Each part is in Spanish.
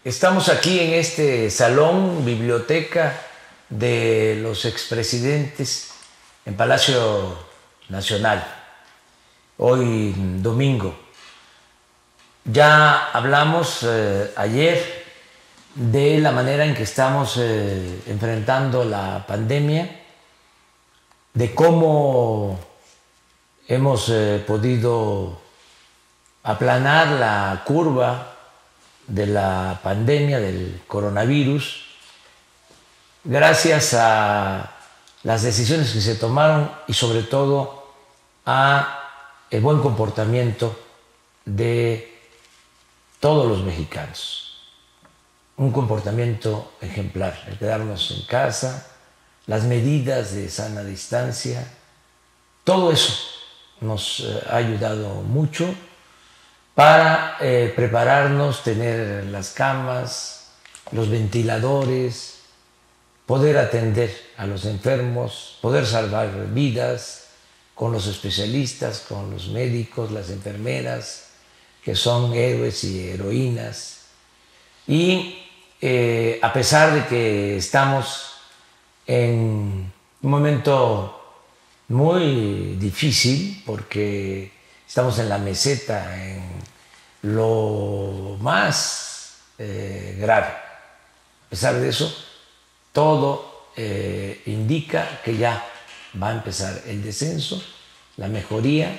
Estamos aquí en este salón, biblioteca de los expresidentes en Palacio Nacional, hoy domingo. Ya hablamos ayer de la manera en que estamos enfrentando la pandemia, de cómo hemos podido aplanar la curva de la pandemia del coronavirus gracias a las decisiones que se tomaron y sobre todo a el buen comportamiento de todos los mexicanos. Un comportamiento ejemplar, el quedarnos en casa, las medidas de sana distancia, todo eso nos ha ayudado mucho para prepararnos, tener las camas, los ventiladores, poder atender a los enfermos, poder salvar vidas con los especialistas, con los médicos, las enfermeras, que son héroes y heroínas. Y a pesar de que estamos en un momento muy difícil, porque estamos en la meseta, en lo más grave. A pesar de eso, todo indica que ya va a empezar el descenso, la mejoría,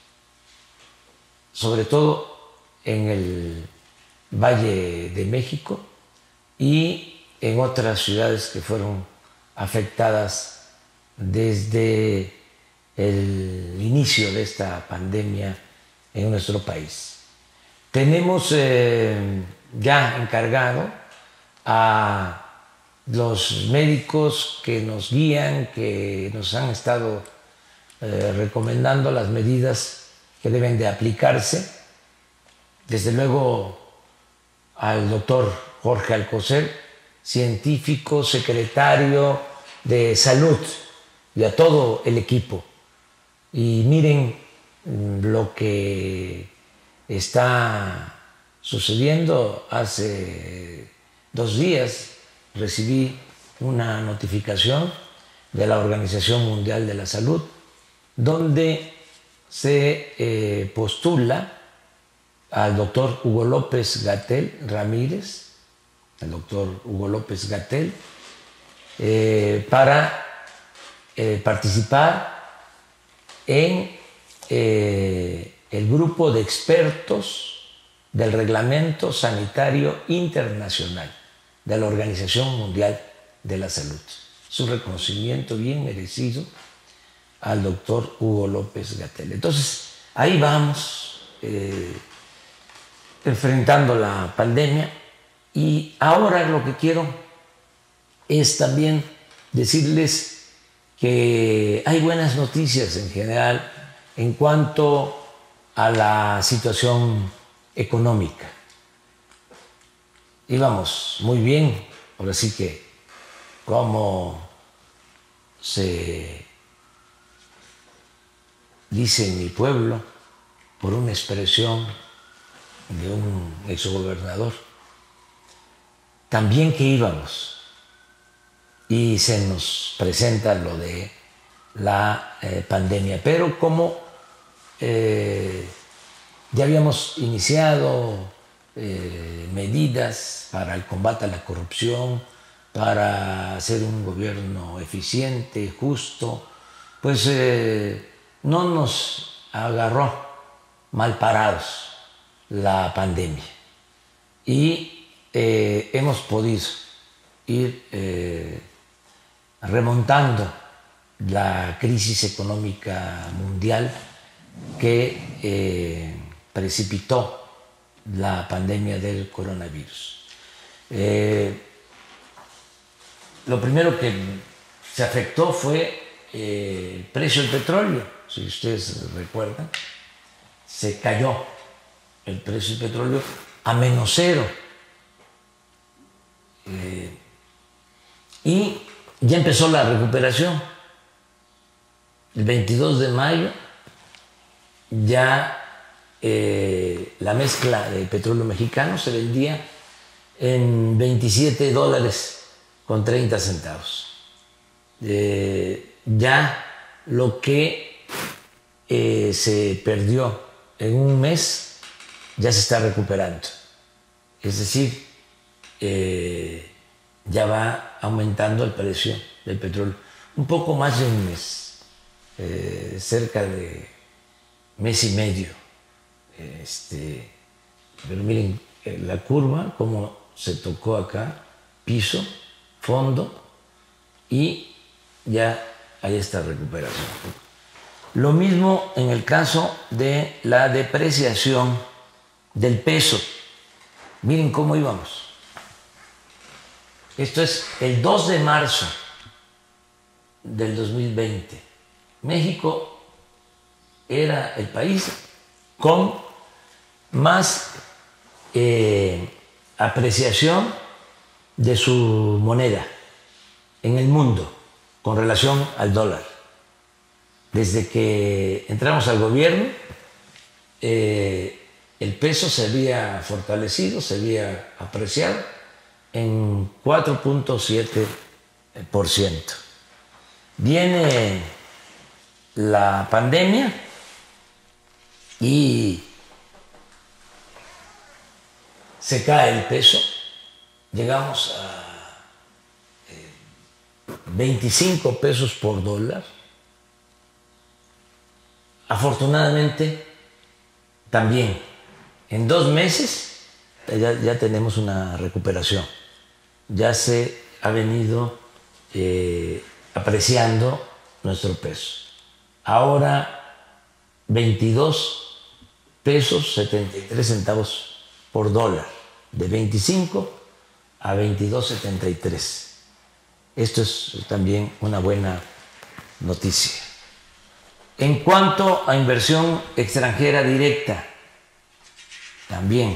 sobre todo en el Valle de México y en otras ciudades que fueron afectadas desde el inicio de esta pandemia en nuestro país. Tenemos ya encargado a los médicos que nos guían, que nos han estado recomendando las medidas que deben de aplicarse. Desde luego al doctor Jorge Alcocer, científico, secretario de Salud, y a todo el equipo. Y miren lo que está sucediendo. Hace 2 días recibí una notificación de la Organización Mundial de la Salud donde se postula al doctor Hugo López-Gatell Ramírez, el doctor Hugo López-Gatell, para participar en el grupo de expertos del Reglamento Sanitario Internacional de la Organización Mundial de la Salud. Es un reconocimiento bien merecido al doctor Hugo López-Gatell. Entonces, ahí vamos, enfrentando la pandemia, y ahora lo que quiero es también decirles que hay buenas noticias en general en cuanto a la situación económica. Íbamos muy bien, ahora sí que, como se dice en mi pueblo, por una expresión de un exgobernador, también que íbamos. Y se nos presenta lo de la pandemia. Pero como ya habíamos iniciado medidas para el combate a la corrupción, para hacer un gobierno eficiente, justo, pues no nos agarró mal parados la pandemia. Y hemos podido ir remontando la crisis económica mundial que precipitó la pandemia del coronavirus. Lo primero que se afectó fue el precio del petróleo. Si ustedes recuerdan, se cayó el precio del petróleo a -0. Y ya empezó la recuperación. El 22 de mayo ya la mezcla de petróleo mexicano se vendía en $27.30. Ya lo que se perdió en un mes ya se está recuperando. Es decir, ya va aumentando el precio del petróleo. Un poco más de un mes, cerca de mes y medio. Pero miren la curva, cómo se tocó acá, piso, fondo, y ya hay esta recuperación. Lo mismo en el caso de la depreciación del peso. Miren cómo íbamos. Esto es el 2 de marzo del 2020. México era el país con más apreciación de su moneda en el mundo con relación al dólar. Desde que entramos al gobierno, el peso se había fortalecido, se había apreciado en 4.7%. Viene la pandemia y se cae el peso, llegamos a 25 pesos por dólar. Afortunadamente, también en 2 meses ya tenemos una recuperación. Ya se ha venido apreciando nuestro peso. Ahora 22 pesos 73 centavos por dólar, de 25 a 22.73. Esto es también una buena noticia. En cuanto a inversión extranjera directa, también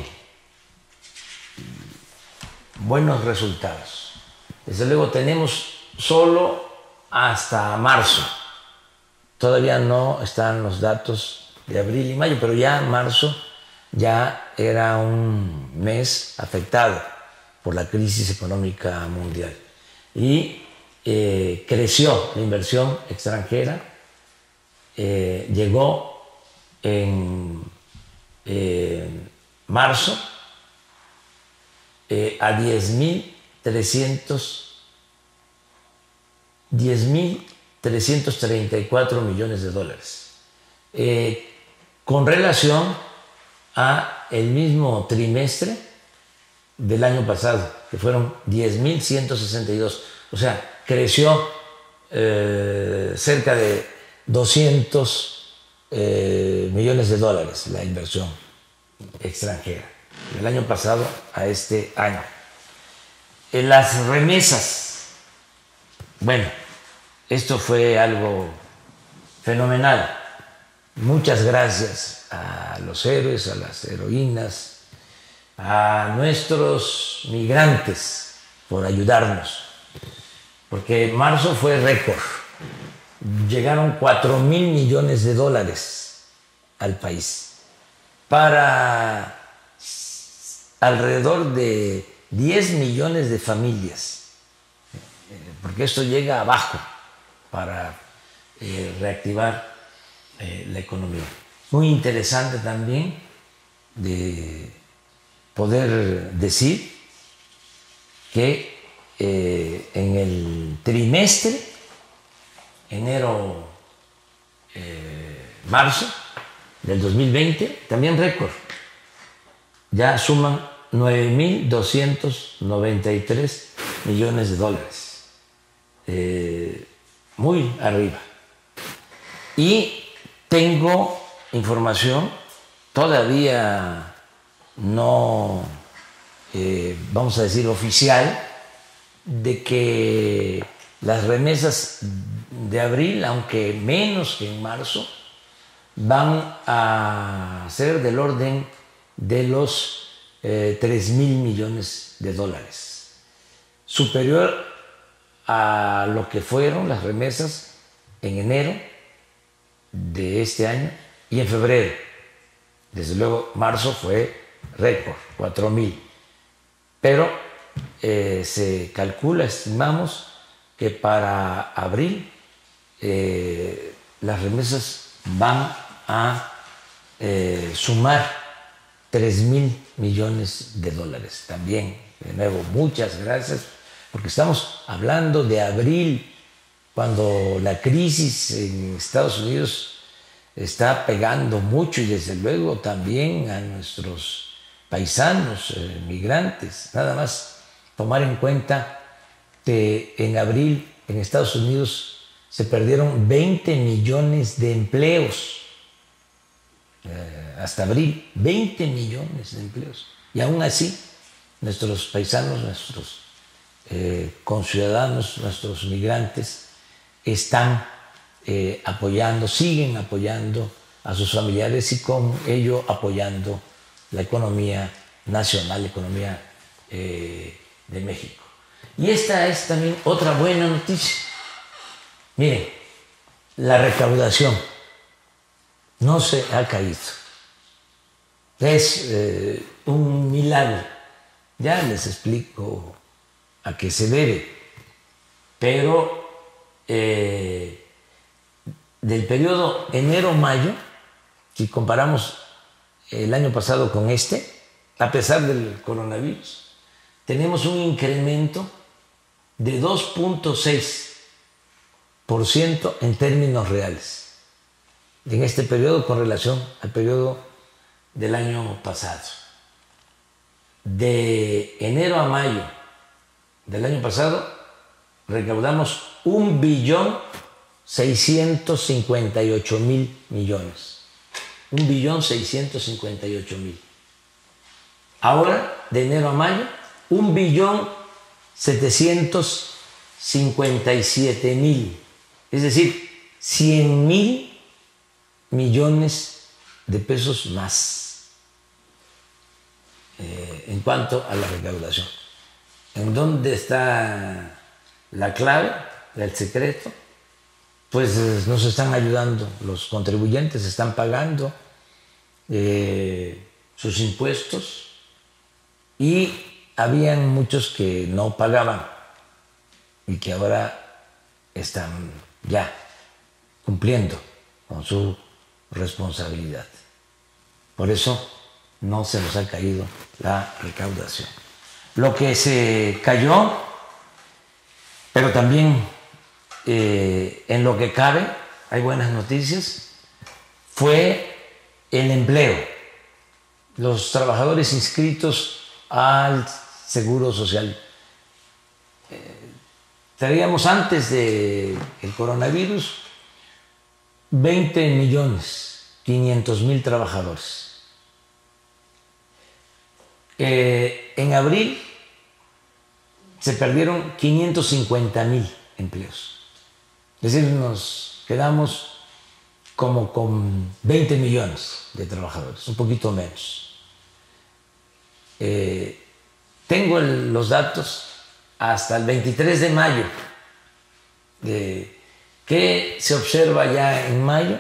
buenos resultados. Desde luego tenemos solo hasta marzo. Todavía no están los datos de abril y mayo, pero ya marzo ya era un mes afectado por la crisis económica mundial. Y creció la inversión extranjera, llegó en marzo a 10.334 millones de dólares. Con relación a el mismo trimestre del año pasado, que fueron 10.162. O sea, creció cerca de 200 millones de dólares la inversión extranjera del año pasado a este año. Las remesas, bueno, esto fue algo fenomenal. Muchas gracias a los héroes, a las heroínas, a nuestros migrantes por ayudarnos, porque marzo fue récord. Llegaron 4.000 millones de dólares al país para alrededor de 10 millones de familias, porque esto llega abajo para reactivar la economía. Muy interesante también de poder decir que en el trimestre, enero-marzo del 2020, también récord. Ya suman 9.293 millones de dólares. Muy arriba. Y tengo información, todavía no, vamos a decir, oficial, de que las remesas de abril, aunque menos que en marzo, van a ser del orden de los 3.000 millones de dólares, superior a lo que fueron las remesas en enero de este año y en febrero. Desde luego, marzo fue récord, 4.000, pero se calcula, estimamos, que para abril las remesas van a sumar 3,000 millones de dólares. También, de nuevo, muchas gracias, porque estamos hablando de abril, cuando la crisis en Estados Unidos está pegando mucho y desde luego también a nuestros paisanos, migrantes. Nada más tomar en cuenta que en abril en Estados Unidos se perdieron 20 millones de empleos. Hasta abril, 20 millones de empleos. Y aún así, nuestros paisanos, nuestros conciudadanos, nuestros migrantes están apoyando, siguen apoyando a sus familiares y con ello apoyando la economía nacional, la economía de México. Y esta es también otra buena noticia. Miren, la recaudación no se ha caído. Es un milagro. Ya les explico a qué se debe. Pero del periodo enero-mayo, si comparamos el año pasado con este, a pesar del coronavirus, tenemos un incremento de 2,6% en términos reales en este periodo con relación al periodo del año pasado. De enero a mayo del año pasado recaudamos 1,658,000 millones. 1,658,000. Ahora, de enero a mayo, 1,757,000. Es decir, 100,000 millones de pesos más en cuanto a la recaudación. ¿En dónde está la clave, el secreto? Pues nos están ayudando los contribuyentes, están pagando sus impuestos y habían muchos que no pagaban y que ahora están ya cumpliendo con su responsabilidad. Por eso no se nos ha caído la recaudación. Lo que se cayó, pero también en lo que cabe, hay buenas noticias, fue el empleo. Los trabajadores inscritos al Seguro Social. Traíamos antes del coronavirus 20,500,000 trabajadores. En abril se perdieron 550,000 empleos. Es decir, nos quedamos como con 20 millones de trabajadores, un poquito menos. Tengo los datos hasta el 23 de mayo. ¿Qué se observa ya en mayo?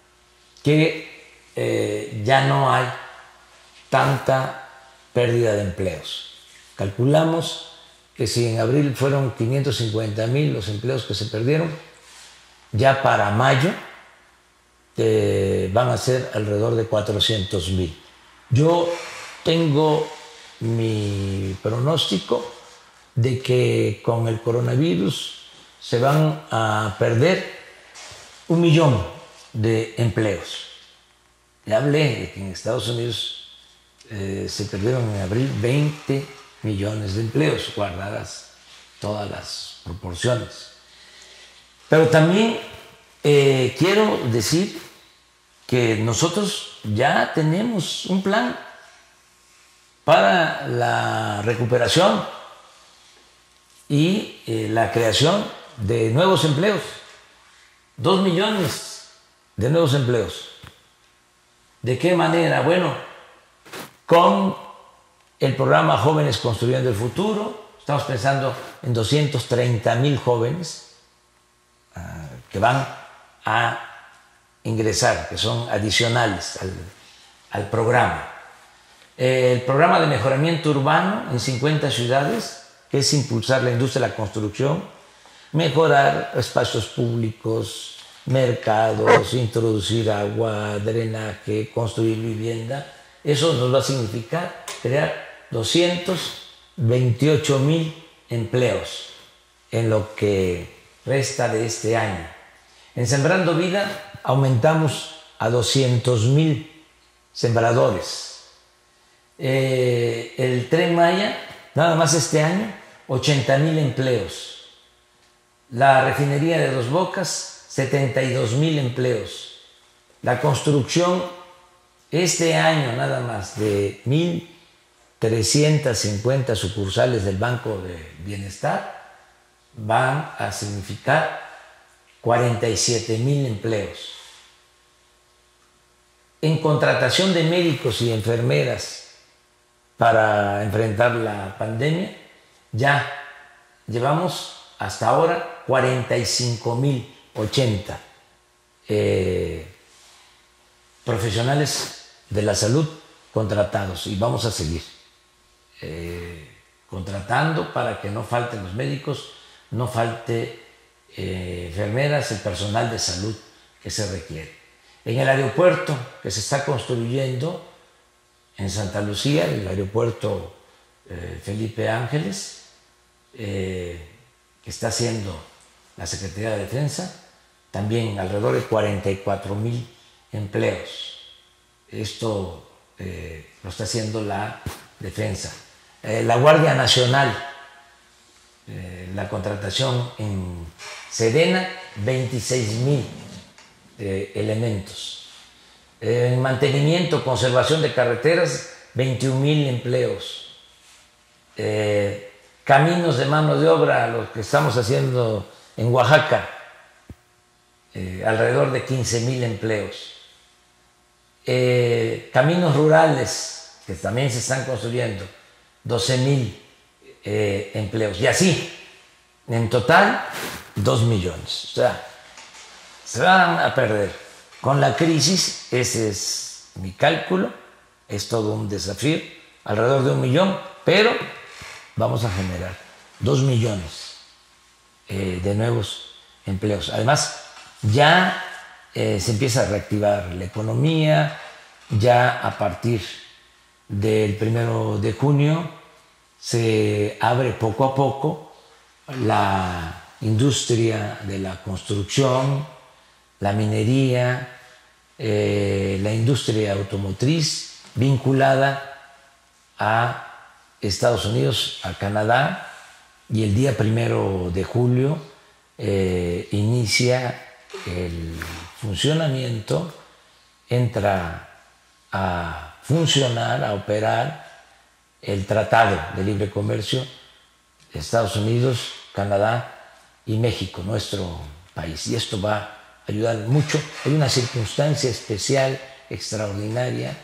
Que ya no hay tanta pérdida de empleos. Calculamos que si en abril fueron 550,000 los empleos que se perdieron, ya para mayo van a ser alrededor de 400,000. Yo tengo mi pronóstico de que con el coronavirus se van a perder 1,000,000 de empleos. Ya hablé de que en Estados Unidos se perdieron en abril 20 millones de empleos, guardadas todas las proporciones. Pero también quiero decir que nosotros ya tenemos un plan para la recuperación y la creación de nuevos empleos. 2 millones de nuevos empleos. ¿De qué manera? Bueno, con el programa Jóvenes Construyendo el Futuro, estamos pensando en 230,000 jóvenes que van a ingresar, que son adicionales al programa. El programa de mejoramiento urbano en 50 ciudades, que es impulsar la industria de la construcción, mejorar espacios públicos, mercados, introducir agua, drenaje, construir vivienda. Eso nos va a significar crear 228,000 empleos en lo que resta de este año. En Sembrando Vida aumentamos a 200,000 sembradores. El Tren Maya, nada más este año, 80,000 empleos. La refinería de Dos Bocas, 72,000 empleos. La construcción, este año nada más, de 1,350 sucursales del Banco de Bienestar, van a significar 47,000 empleos. En contratación de médicos y enfermeras para enfrentar la pandemia, ya llevamos hasta ahora 45,080 profesionales de la salud contratados, y vamos a seguir contratando para que no falten los médicos, no falte enfermeras, el personal de salud que se requiere. En el aeropuerto que se está construyendo en Santa Lucía, el aeropuerto Felipe Ángeles, que está haciendo la Secretaría de Defensa, también alrededor de 44,000 empleos. Esto lo está haciendo la Defensa. La Guardia Nacional, la contratación en Sedena, 26,000 elementos. En mantenimiento, conservación de carreteras, 21,000 empleos. Caminos de mano de obra, lo que estamos haciendo en Oaxaca, alrededor de 15,000 empleos. Caminos rurales, que también se están construyendo, 12,000 empleos. Y así, en total, 2 millones. O sea, se van a perder. Con la crisis, ese es mi cálculo, es todo un desafío, alrededor de 1 millón, pero vamos a generar 2 millones de nuevos empleos. Además, ya se empieza a reactivar la economía, ya a partir del 1 de junio se abre poco a poco la industria de la construcción, la minería, la industria automotriz vinculada a Estados Unidos, a Canadá, y el día 1 de julio inicia el funcionamiento, entra a funcionar, a operar el Tratado de Libre Comercio de Estados Unidos, Canadá y México, nuestro país. Y esto va a ayudar mucho. Hay una circunstancia especial, extraordinaria.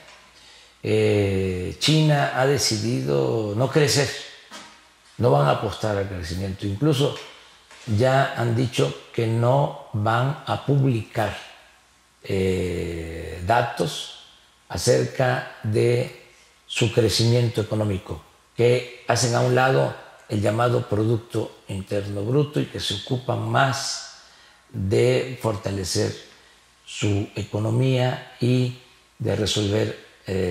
China ha decidido no crecer, no van a apostar al crecimiento. Incluso ya han dicho que no van a publicar datos acerca de su crecimiento económico, que hacen a un lado el llamado Producto Interno Bruto y que se ocupan más de fortalecer su economía y de resolver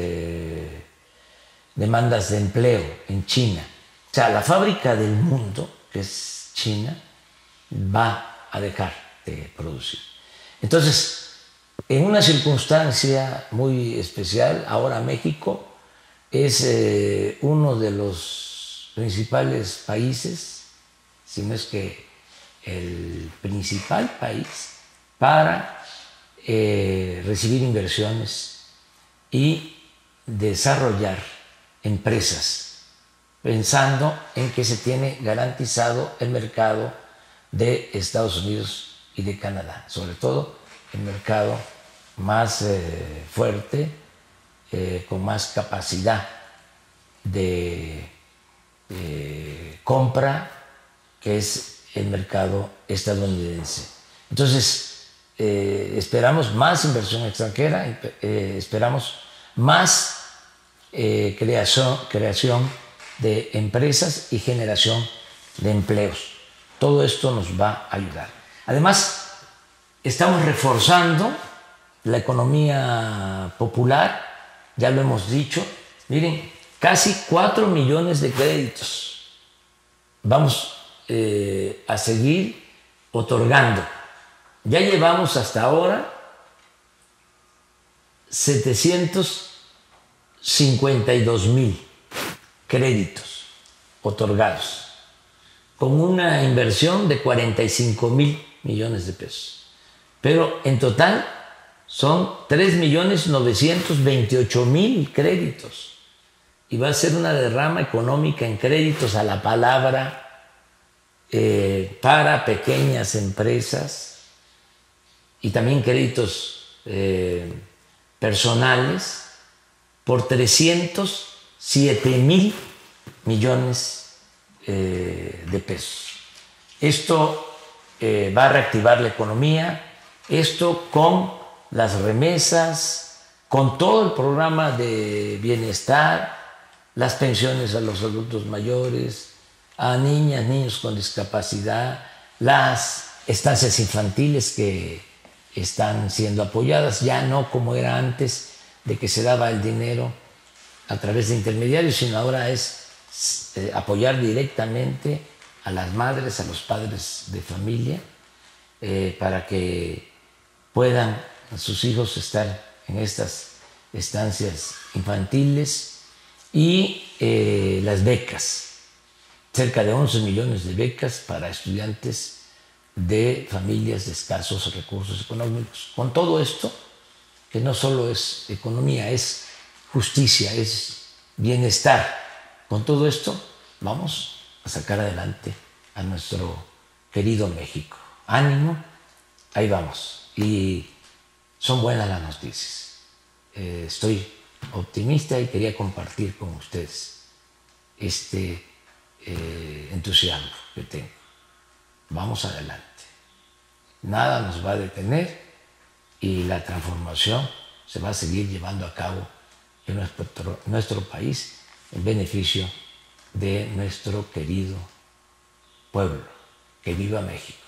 demandas de empleo en China. O sea, la fábrica del mundo, que es China, va a dejar de producir. Entonces, en una circunstancia muy especial, ahora México es uno de los principales países, si no es que el principal país, para recibir inversiones y desarrollar empresas, pensando en que se tiene garantizado el mercado de Estados Unidos y de Canadá, sobre todo el mercado más fuerte, con más capacidad de compra, que es el mercado estadounidense. Entonces, esperamos más inversión extranjera, esperamos más creación de empresas y generación de empleos. Todo esto nos va a ayudar. Además, estamos reforzando la economía popular, ya lo hemos dicho. Miren, casi 4 millones de créditos vamos a seguir otorgando. Ya llevamos hasta ahora 752,000 créditos otorgados, con una inversión de 45,000 millones de pesos. Pero en total son 3,928,000 créditos. Y va a ser una derrama económica en créditos a la palabra para pequeñas empresas y también créditos personales por 307,000 millones de pesos. Esto va a reactivar la economía, esto con las remesas, con todo el programa de bienestar, las pensiones a los adultos mayores, a niñas, niños con discapacidad, las estancias infantiles que están siendo apoyadas, ya no como era antes, de que se daba el dinero a través de intermediarios, sino ahora es apoyar directamente a las madres, a los padres de familia, para que puedan sus hijos estar en estas estancias infantiles, y las becas, cerca de 11 millones de becas para estudiantes de familias de escasos recursos económicos. Con todo esto, que no solo es economía, es justicia, es bienestar, con todo esto vamos a sacar adelante a nuestro querido México. Ánimo, ahí vamos. Y son buenas las noticias. Estoy optimista y quería compartir con ustedes este entusiasmo que tengo. Vamos adelante. Nada nos va a detener y la transformación se va a seguir llevando a cabo en nuestro país en beneficio de nuestro querido pueblo. Que viva México.